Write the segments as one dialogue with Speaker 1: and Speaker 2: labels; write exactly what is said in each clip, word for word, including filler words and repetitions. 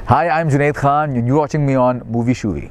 Speaker 1: Hi, I'm Junaid Khan and you're watching me on Movie Shoovi.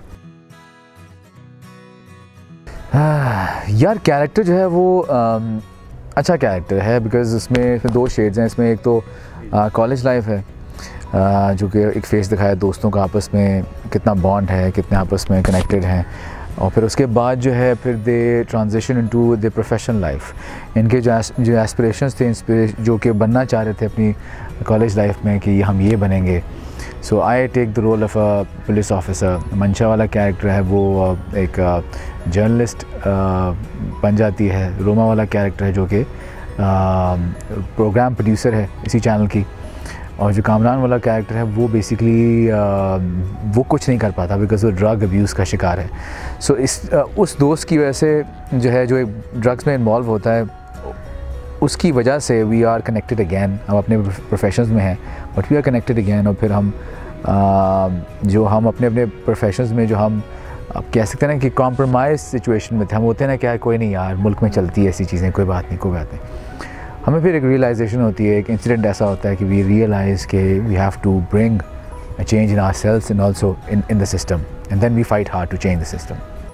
Speaker 1: यार character जो है वो आ, अच्छा कैरेक्टर है बिकॉज़ उसमें इसमें दो शेड्स हैं. इसमें एक तो कॉलेज लाइफ है आ, जो कि एक फेस दिखाया दोस्तों का आपस में कितना बॉन्ड है, कितने आपस में कनेक्टेड हैं. और फिर उसके बाद जो है फिर they transition into the professional life. इनके जो जो एस्पिरेशंस थे, इंस्पिरेशन जो कि बनना चाह रहे थे अपनी कॉलेज लाइफ में कि हम ये बनेंगे. So I take the role of a police officer. Mansha वाला कैरेक्टर है वो एक जर्नलिस्ट बन जाती है. रोमा वाला कैरेक्टर है जो कि प्रोग्राम प्रोड्यूसर है इसी चैनल की. और जो कामरान वाला कैरेक्टर है वो बेसिकली वो कुछ नहीं कर पाता बिकॉज वो ड्रग अब्यूज़ का शिकार है. सो so, इस उस दोस्त की वजह से जो है जो एक ड्रग्स में इन्वॉल्व होता है उसकी वजह से वी आर कनेक्टेड अगैन. हम अपने प्रोफेशंस में हैं but we are connected again. और फिर हम आ, जो हम अपने अपने प्रोफेशंस में जो हम आप कह सकते हैं ना कि कॉम्प्रोमाइज़ सिचुएशन में थे. हम होते हैं ना क्या कोई नहीं यार मुल्क में चलती है ऐसी चीज़ें, कोई बात नहीं कोई बात नहीं. हमें फिर एक रियलाइजेशन होती है, एक इंसिडेंट ऐसा होता है कि वी रियलाइज़ के we have to bring a change in ourselves and also in in the system and then we fight hard to change the system.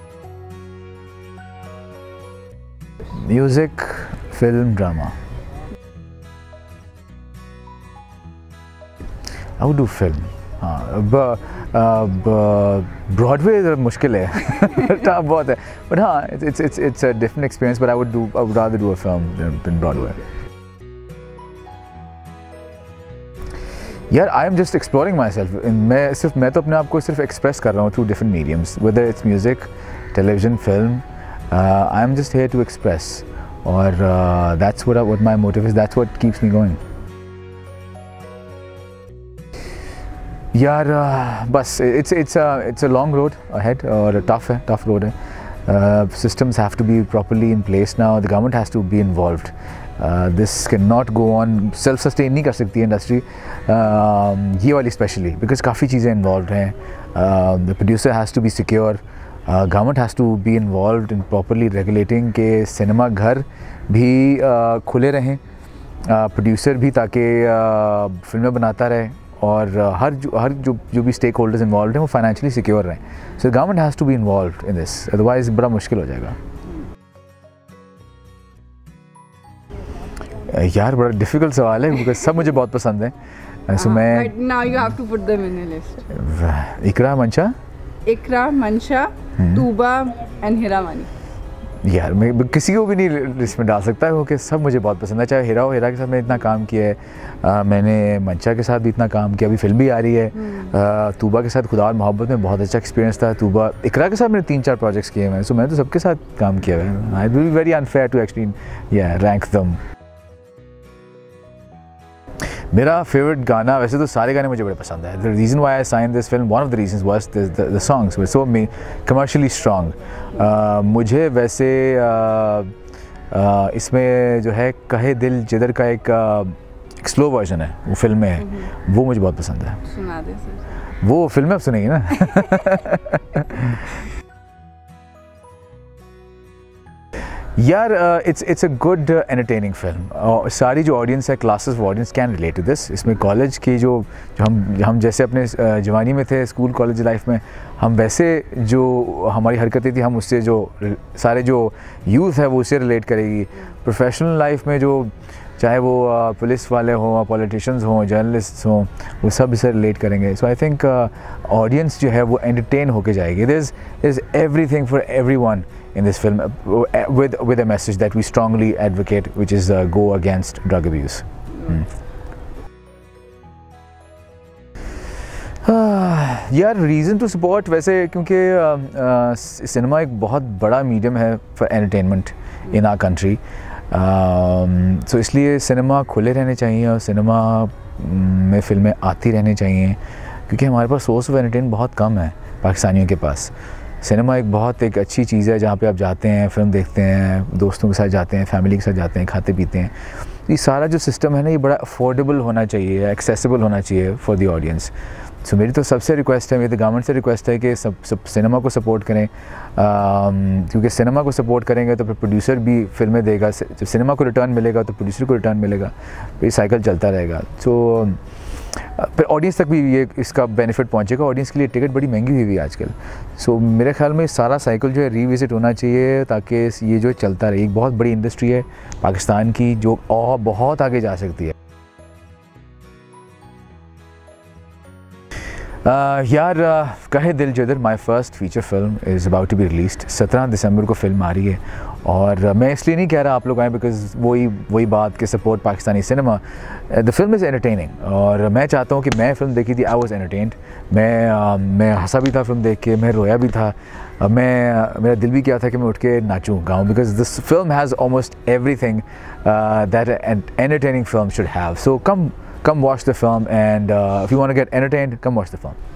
Speaker 1: Music, film, drama. I would do film. हाँ Broadway मुश्किल है tough बहुत है but हाँ it's it's it's a different experience but I would do I would rather do a film in Broadway. यार I am just exploring my self. मैं सिर्फ मैं तो अपने आप को सिर्फ एक्सप्रेस कर रहा हूँ through different mediums whether it's music, television, film. I am just here to express और that's what what my motive is. That's what keeps me going. यार uh, बस it's it's it's a long road ahead और tough है tough road है. Systems have to be properly in place now. The government has to be involved. This can not go on. Self sustain नहीं कर सकती है industry ये वाली specially because काफ़ी चीज़ें इन्वॉल्व हैं. The producer has to be secure. Government has to be involved in properly regulating के सिनेमा घर भी uh, खुले रहें, प्रोड्यूसर uh, भी ताकि uh, फिल्में बनाता रहे और uh, हर जो हर जो जो भी स्टेक होल्डर्स इन्वॉल्व हैं वो फाइनेंशियली सिक्योर रहें. So government has to be involve in this otherwise बड़ा मुश्किल हो जाएगा. यार बड़ा डिफ़िकल्ट सवाल है बिकॉज सब मुझे बहुत पसंद है. सो uh, मैं
Speaker 2: now you have to put them in a list.
Speaker 1: Iqra, Mansha,
Speaker 2: Iqra, मंशा, तूबा एंड हिरावानी.
Speaker 1: यार मैं किसी को भी नहीं लिस्ट में डाल सकता क्योंकि सब मुझे बहुत पसंद है. चाहे हीरा हो, हीरा के साथ मैंने इतना काम किया है. आ, मैंने मंशा के साथ भी इतना काम किया. अभी फिल्म भी आ रही है. आ, तूबा के साथ खुदा और मोहब्बत में बहुत अच्छा एक्सपीरियंस था. तूबा, इकरा के साथ मैंने तीन चार प्रोजेक्ट्स किए हैं. सो मैंने तो सबके साथ काम किया है. I will be very unfair to actually या रैंक देम. मेरा फेवरेट गाना, वैसे तो सारे गाने मुझे बड़े पसंद है. The reason why I sign this film, one of the reasons was the songs were so commercially strong. मुझे वैसे uh, uh, इसमें जो है कहे दिल जिधर का एक uh, स्लो वर्जन है वो फिल्म में है, वो मुझे बहुत पसंद है.
Speaker 2: सुना दे सर.
Speaker 1: वो फिल्म में आप सुनेंगे ना. यार it's it's a good entertaining film. सारी जो ऑडियंस है, classes audience can relate to this. इसमें कॉलेज की जो जो हम हम जैसे अपने uh, जवानी में थे स्कूल कॉलेज लाइफ में, हम वैसे जो हमारी हरकतें थी हम उससे जो सारे जो यूथ है वो उससे रिलेट करेगी. प्रोफेशनल लाइफ में जो चाहे वो पुलिस uh, वाले हों, पॉलिटिशियंस हों, जर्नलिस्ट हों, वो सब इससे रिलेट करेंगे. सो आई थिंक ऑडियंस जो है वो एंटरटेन होके जाएगी. There is is everything for everyone in this film uh, with with a message that we strongly advocate, which is uh, go against drug abuse. hmm. यार reason to support वैसे क्योंकि cinema एक बहुत बड़ा medium है for entertainment in our country. So इसलिए cinema खुले रहने चाहिए और सिनेमा में फिल्में आती रहनी चाहिए क्योंकि हमारे पास सोर्स ऑफ एंटरटेनमेंट बहुत कम है पाकिस्तानियों के पास. सिनेमा एक बहुत एक अच्छी चीज़ है जहाँ पे आप जाते हैं, फिल्म देखते हैं, दोस्तों के साथ जाते हैं, फैमिली के साथ जाते हैं, खाते पीते हैं. ये सारा जो सिस्टम है ना ये बड़ा अफोर्डेबल होना चाहिए, एक्सेसिबल होना चाहिए फॉर द ऑडियंस. सो मेरी तो सबसे रिक्वेस्ट है, मेरी तो गवर्नमेंट से रिक्वेस्ट है कि सब सब सिनेमा को सपोर्ट करें. क्योंकि सिनेमा को सपोर्ट करेंगे तो फिर प्रोड्यूसर भी फिल्में देगा. जब सिनेमा को रिटर्न मिलेगा तो प्रोड्यूसर को रिटर्न मिलेगा. ये साइकिल चलता रहेगा. सो फिर ऑडियंस तक भी ये इसका बेनिफिट पहुंचेगा। ऑडियंस के लिए टिकट बड़ी महंगी हुई हुई है आजकल। सो मेरे ख्याल में सारा साइकिल जो है रीविजिट होना चाहिए ताकि ये जो चलता रहे। एक बहुत बड़ी इंडस्ट्री है पाकिस्तान की जो और बहुत आगे जा सकती है। Uh, यार uh, Kahay Dil Jidhar my first feature film is about to be released. सत्रह दिसंबर को फिल्म आ रही है और uh, मैं इसलिए नहीं कह रहा आप लोग आएँ बिकॉज वही वही बात के support Pakistani cinema. The film is entertaining और मैं चाहता हूँ कि मैं फ़िल्म देखी थी, आई वॉज एंटरटेन्ड। मैं uh, मैं हंसा भी था फिल्म देख के, मैं रोया भी था। uh, मैं uh, मेरा दिल भी किया था कि मैं उठ के नाचूँ गाऊँ because this film has almost everything that an entertaining film should have. So come Come watch the film, and uh, if you want to get entertained, come watch the film.